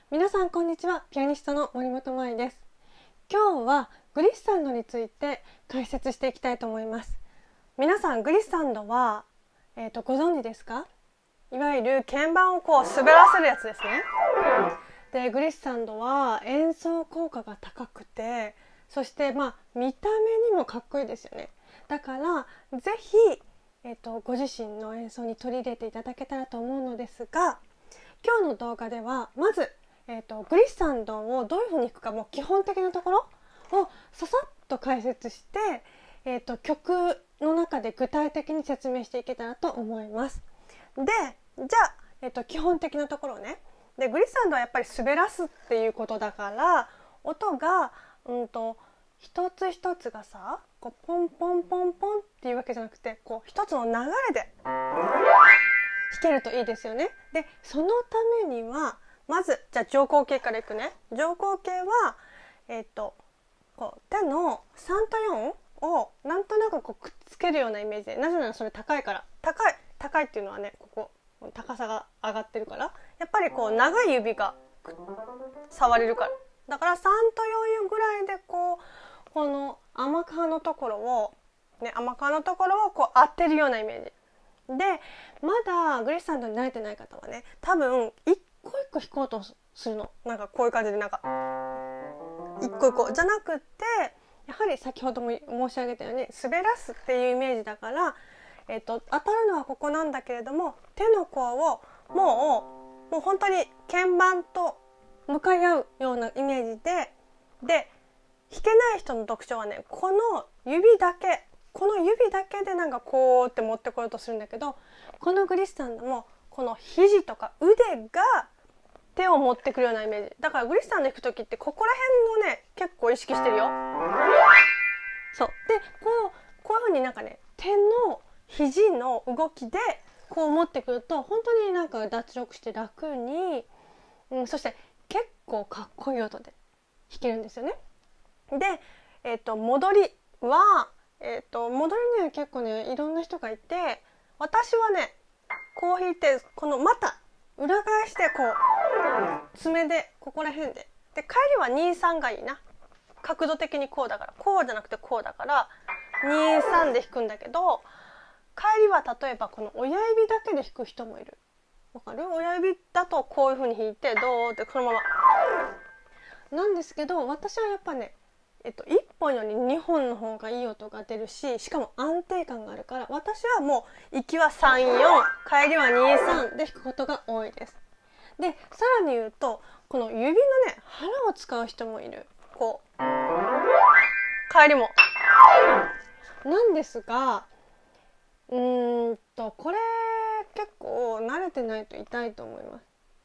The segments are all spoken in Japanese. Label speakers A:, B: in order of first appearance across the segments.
A: 皆さんこんにちは。ピアニストの森本舞です。今日はグリッサンドについて解説していきたいと思います。皆さんグリッサンドは、ご存知ですか？いわゆる鍵盤をこう滑らせるやつですね。でグリッサンドは演奏効果が高くて、そして見た目にもかっこいいですよね。だからぜひ、ご自身の演奏に取り入れていただけたらと思うのですが、今日の動画ではまず、グリッサンドをどういうふうに弾くか、もう基本的なところをささっと解説して、曲の中で具体的に説明していけたらと思います。で、じゃあ、基本的なところね。でグリッサンドはやっぱり滑らすっていうことだから、音が一つ一つがさ、こうポンポンポンポンっていうわけじゃなくて、こう一つの流れで弾けるといいですよね。でそのためにはまずじゃあ乗行形からいくね。乗行形はこう手の3と4をなんとなくこうくっつけるようなイメージで、なぜならそれ高いから、高いっていうのはね、ここ高さが上がってるから、やっぱりこう長い指が触れるから、だから3と4ぐらいでこの甘皮のところをこう当てるようなイメージで、まだグリッサンドに慣れてない方はね、多分一個一個弾こうとするの。なんかこういう感じで、なんか一個一個じゃなくって、やはり先ほども申し上げたように滑らすっていうイメージだから、当たるのはここなんだけれども、手の甲をもう本当に鍵盤と向かい合うようなイメージで弾けない人の特徴はね、この指だけでなんかこうって持ってこようとするんだけど、このグリッサンドもこの肘とか腕が手を持ってくるようなイメージだから、グリッサンド弾く時ってここら辺をね結構意識してるよ。そうでこういう風になんかね、手の肘の動きでこう持ってくると本当になんか脱力して楽に、そして結構かっこいい音で弾けるんですよね。で、戻りは、戻りには結構ねいろんな人がいて、私はねこう弾いて、このまた裏返してこう爪でここら辺で帰りは2、3がいいな。角度的にこうだから、こうじゃなくてこうだから2、3で弾くんだけど、帰りは例えばこの親指だけで弾く人もいる。わかる？親指だとこういう風に弾いて、どうってこのままなんですけど、私はやっぱね1本より2本の方がいい音が出るし、しかも安定感があるから、私はもう行きは3、4、帰りは2、3で弾くことが多いです。でさらに言うと、この指のね腹を使う人もいる。こう帰りもなんですが、これ結構慣れてないと痛いと思います。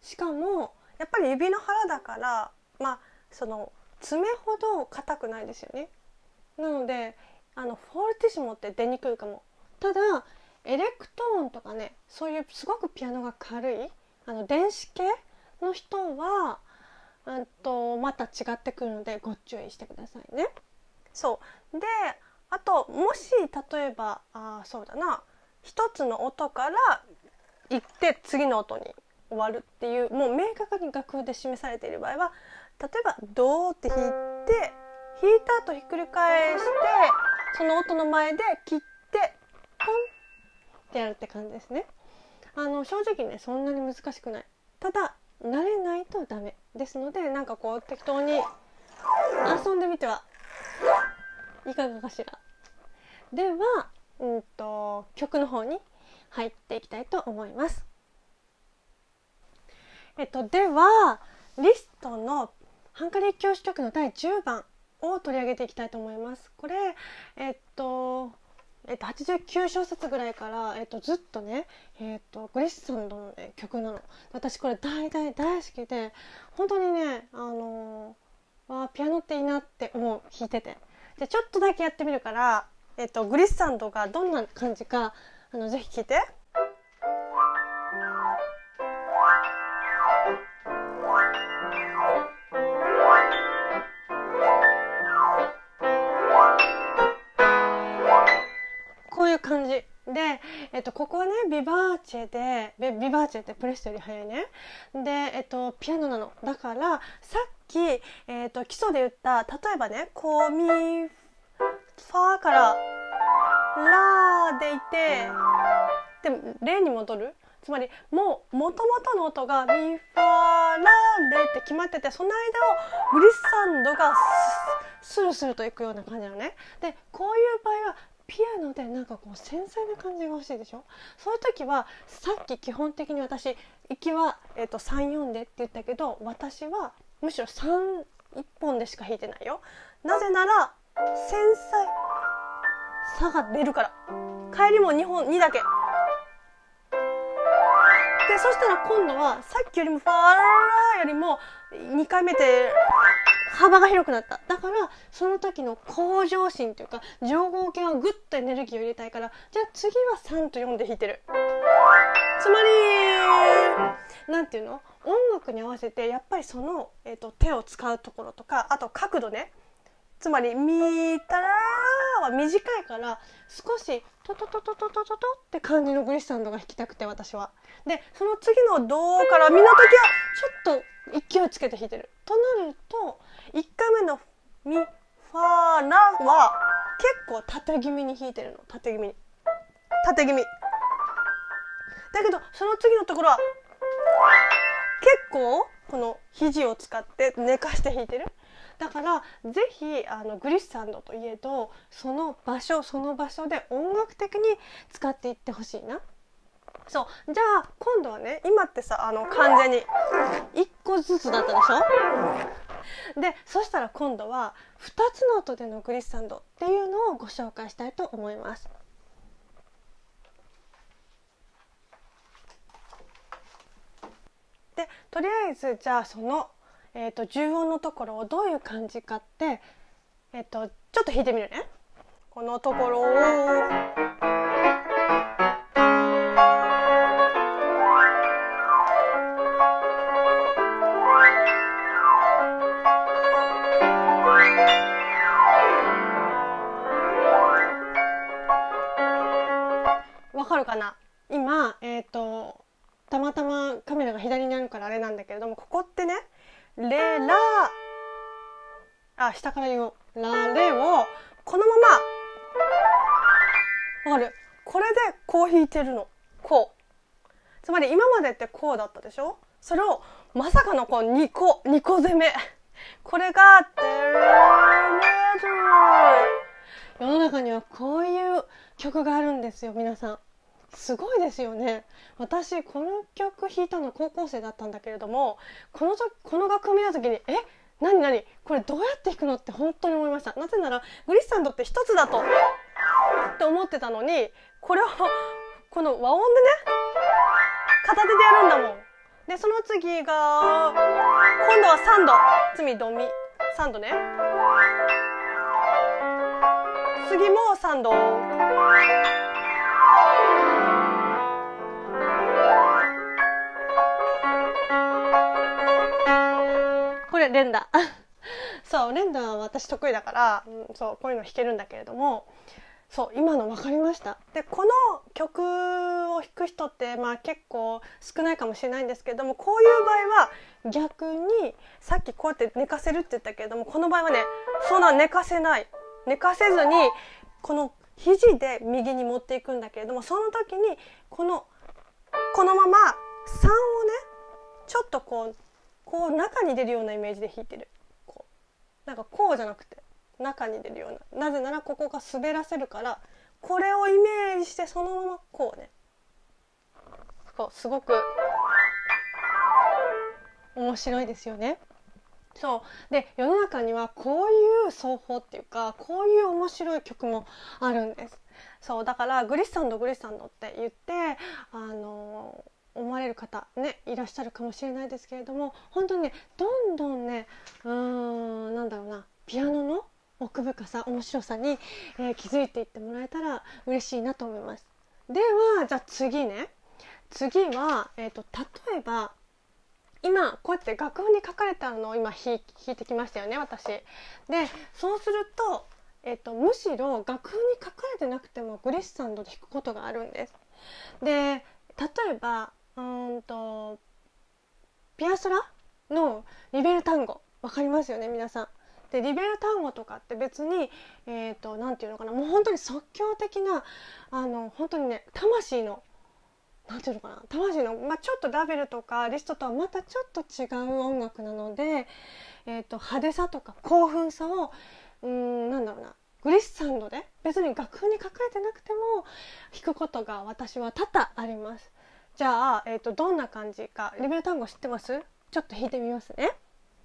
A: しかもやっぱり指の腹だから、その爪ほど硬くないですよね。なのでフォルティシモって出にくいかも。ただエレクトーンとかね、そういうすごくピアノが軽い電子系の人はまた違ってくるのでご注意してくださいね。そうで、あともし例えばそうだな、一つの音から行って次の音に終わるっていう、もう明確に楽譜で示されている場合は、例えばドーって弾いた後ひっくり返して、その音の前で切ってポンってやるって感じですね。正直ねそんなに難しくない。ただ慣れないとダメですので、なんかこう適当に遊んでみてはいかがかしら。では曲の方に入っていきたいと思います。ではリストのハンガリー教師曲の第10番を取り上げていきたいと思います。これ89小節ぐらいから、ずっとね、グリッサンドの、ね、曲なの。私これ大好きで、本当にねピアノっていいなって思う、弾いてて。じゃちょっとだけやってみるから、グリッサンドがどんな感じかぜひ聴いて。こういう感じでで、ここはねビバーチェってプレステより早いね。で、ピアノなの。だからさっき、基礎で言った例えばねこうミファからラでいてでレに戻る、つまりもう元々の音がミファラレって決まってて、その間をグリッサンドがスルスルといくような感じなのね。でこういう場合はピアノでなんかこう繊細な感じが欲しいでしょ。そういう時はさっき基本的に私行きは、3,4でって言ったけど、私はむしろ3、1本でしか弾いてないよ。なぜなら繊細さが出るから。帰りも2だけで、そしたら今度はさっきよりもファーラーよりも2回目で幅が広くなった。だからその時の向上心というか上合系はグッとエネルギーを入れたいから、じゃあ次は3と4で弾いてる。つまりなんていうの、音楽に合わせてやっぱりその、手を使うところとか、あと角度ね。つまりミタラーは短いから少しトトトトトトトトって感じのグリッサンドが弾きたくて、私は。でその次のドからミの時はちょっと勢いをつけて弾いてるとなると、1回目のミファラは結構縦気味に弾いてるの。縦気味だけどその次のところは結構この肘を使って寝かして弾いてる。だからぜひグリッサンドといえどその場所で音楽的に使っていってほしいな。そうじゃあ今度はね、今ってさ完全に1個ずつだったでしょ。でそしたら今度は2つの音でのグリッサンドっていうのをご紹介したいと思います。でとりあえずじゃあその、重音のところをどういう感じかって、ちょっと弾いてみるね。このところをわかるかな。今たまたまカメラが左にあるからあれなんだけれども、ここってねレラ下から言おうラレをこのままわかる。これでこう弾いてるの。こうつまり今までってこうだったでしょ。それをまさかのこう2個攻め。これが世の中にはこういう曲があるんですよ。皆さんすごいですよね。私この曲弾いたの高校生だったんだけれども、この楽譜見た時に何これどうやって弾くのって本当に思いました。なぜならグリッサンドって一つだとって思ってたのに、これをこの和音でね片手でやるんだもん。でその次が今度は3度、つまりドミ3度ね。次も3度。これ連打そう連打は私得意だから、そうこういうの弾けるんだけれども、そう今の分かりました。でこの曲を弾く人って結構少ないかもしれないんですけれども、こういう場合は逆にさっきこうやって寝かせるって言ったけれども、この場合はねそんな寝かせずにこの肘で右に持っていくんだけれども、その時にこのまま3をねちょっとこう中に出るようなイメージで弾いてる。なんかこうじゃなくて中に出るような。なぜならここが滑らせるから、これをイメージしてそのままこうね。すごく面白いですよね。そうで世の中にはこういう奏法っていうかこういう面白い曲もあるんです。そうだからグリッサンドって言って思われる方ねいらっしゃるかもしれないですけれども、本当にねどんどんねなんだろうな、ピアノの奥深さ面白さに、気づいていってもらえたら嬉しいなと思います。ではじゃあ次は、例えば今こうやって楽譜に書かれたのを今弾いてきましたよね私。でそうするとむしろ楽譜に書かれてなくてもグリッサンドで弾くことがあるんです。で例えばピアソラのリベル単語わかりますよね皆さん。でリベル単語とかって別になんていうのかな、もう本当に即興的な本当にね魂のなんていうのかな、魂の、ちょっとラベルとかリストとはまたちょっと違う音楽なので、派手さとか興奮さをなんだろうな、グリッサンドで別に楽譜に書かれてなくても弾くことが私は多々あります。じゃあ、どんな感じかリベル単語知ってます？ちょっと弾いてみますね。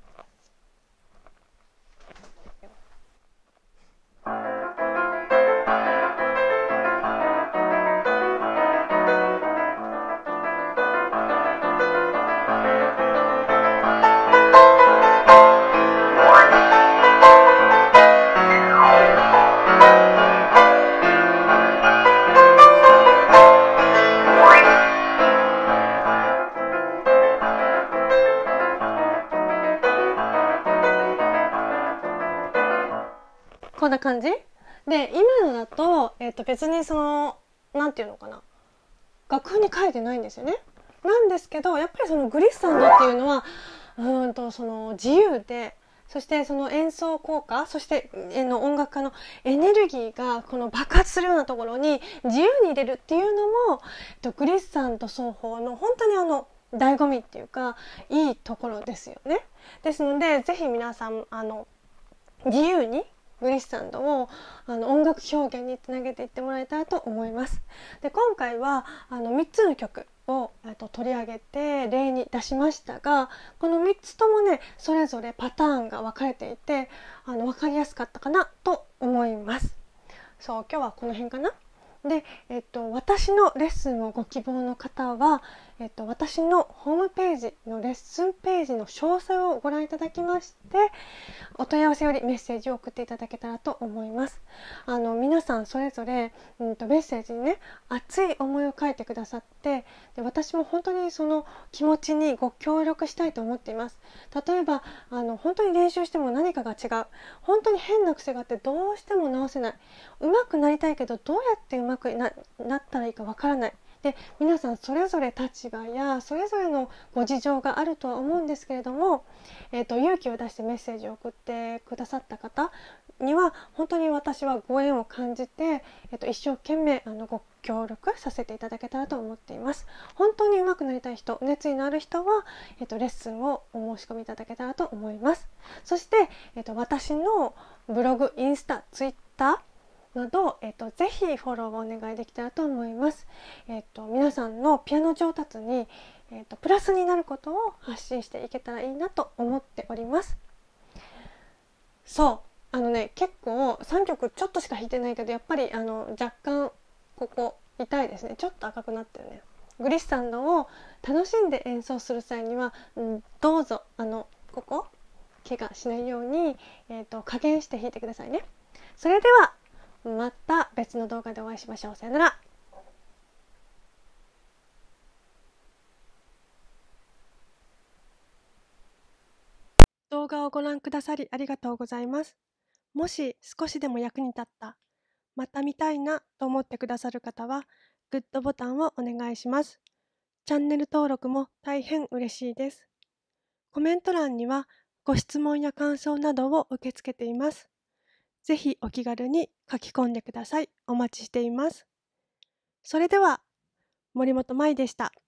A: こんな感じで、今のだと、別にそのなんていうのかな、楽譜に書いてないんですよね。なんですけどやっぱりそのグリッサンドっていうのはその自由で、そしてその演奏効果、そして音楽家のエネルギーがこの爆発するようなところに自由に入れるっていうのもグリッサンド奏法の本当に醍醐味っていうかいいところですよね。ですのでぜひ皆さん自由にグリッサンドを音楽表現につなげていってもらえたらと思います。で今回は3つの曲を取り上げて例に出しましたが、この3つともねそれぞれパターンが分かれていて分かりやすかったかなと思います。そう、今日はこの辺かな。で、私のレッスンをご希望の方は、私のホームページのレッスンページの詳細をご覧いただきまして、お問い合わせよりメッセージを送っていただけたらと思います。皆さんそれぞれ、メッセージにね熱い思いを書いてくださって、で私も本当にその気持ちにご協力したいと思っています。例えば本当に練習しても何かが違う、本当に変な癖があってどうしても直せない、上手くなりたいけどどうやって上手くなったらいいかわからない。で皆さんそれぞれ立場やそれぞれのご事情があるとは思うんですけれども、勇気を出してメッセージを送ってくださった方には本当に私はご縁を感じて、一生懸命ご協力させていただけたらと思っています。本当に上手くなりたい人、熱意のある人は、レッスンをお申し込みいただけたらと思います。そして、私のブログ、インスタ、ツイッターなど、ぜひフォローをお願いできたらと思います。皆さんのピアノ上達に、プラスになることを発信していけたらいいなと思っております。そう結構3曲ちょっとしか弾いてないけどやっぱり若干ここ痛いですね。ちょっと赤くなってるね。グリッサンドを楽しんで演奏する際には、どうぞここ怪我しないように、加減して弾いてくださいね。それではまた別の動画でお会いしましょう。さよなら。動画をご覧くださりありがとうございます。もし少しでも役に立った、また見たいなと思ってくださる方は、グッドボタンをお願いします。チャンネル登録も大変嬉しいです。コメント欄にはご質問や感想などを受け付けています。ぜひお気軽に書き込んでください。お待ちしています。それでは、森本舞でした。